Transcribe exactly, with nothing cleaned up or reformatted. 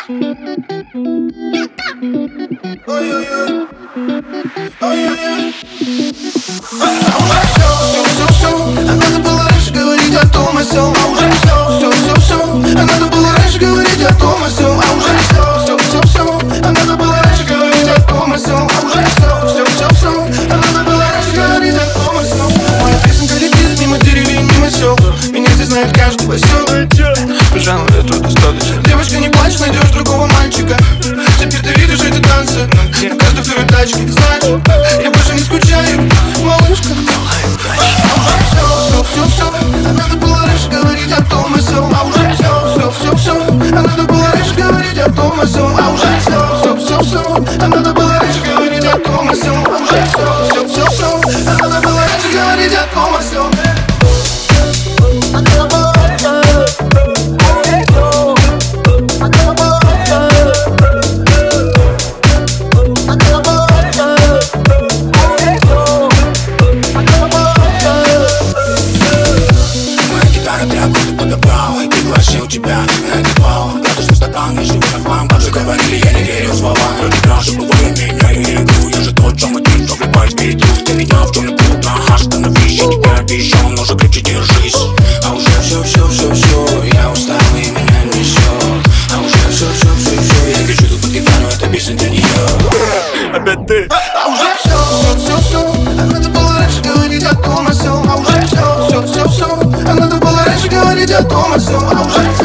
Ой-ой-ой. Ой-ой-ой. А уже все, все, все, все. А надо было раньше говорить о том и сём. А уже все, все, все, все. А надо было раньше говорить о том и сём. А уже все, все, все, все. А надо было раньше говорить о том и сём. А уже все, все, все, все. А надо было раньше говорить о том и сём. Моя песенка летит мимо деревень, мимо сел. Меня здесь знает каждый поселок. Пожалуй, этого достаточно. Девочка, не плачь, найдешь другого мальчика. Теперь ты видишь эти танцы на каждой второй тачке. Знаешь, я больше не скучаю, малышка. Все, все, все, все. А надо было раньше говорить о том и сём. А уже все, все, все, все. А надо было раньше говорить о том и сём. А уже все, все, все, все. А надо было раньше говорить о том и сём. А уже все, все, все, все. А надо было раньше говорить о том и сём. Тебя на этот бал, градусный стакан, я живу на хлам. Как же говорили, я не верю в слова. Я не крашу, бываю, меняю игру. Я же тот, чем один, кто влипает в передру. Ты меня в черный путь, ага, остановись. Я тебя обещал, но же крепче держись. А уже все, все, все, все. Я устал и меня несет. А уже все, все, все, все. Я кричу тут под гитару, это песня для нее. Опять ты. А уже все, все, все, все. А надо было раньше говорить о том и сём. А уже все, все, все, все. А надо было раньше говорить о том и сём. А уже